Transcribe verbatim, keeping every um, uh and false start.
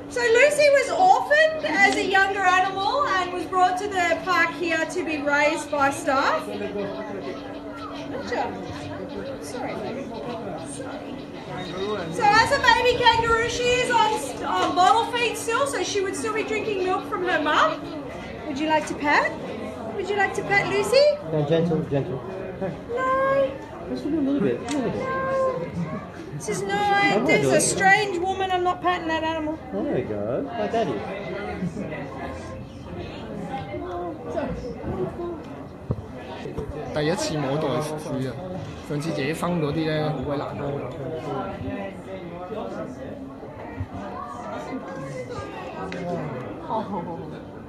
So Lucy was orphaned as a younger animal and was brought to the park here to be raised by staff. Sorry, baby. So as a baby kangaroo, she is on uh, bottle feed still, so she would still be drinking milk from her mum. Would you like to pet? Would you like to pet Lucy? No, gentle, gentle. No. Just a little bit, a little bit. This is no, this is a strange woman. I'm not patting that animal. Oh, there we go. My daddy. 第一次摸袋鼠啊！上次自己分嗰啲咧好鬼難摸。 好好好好。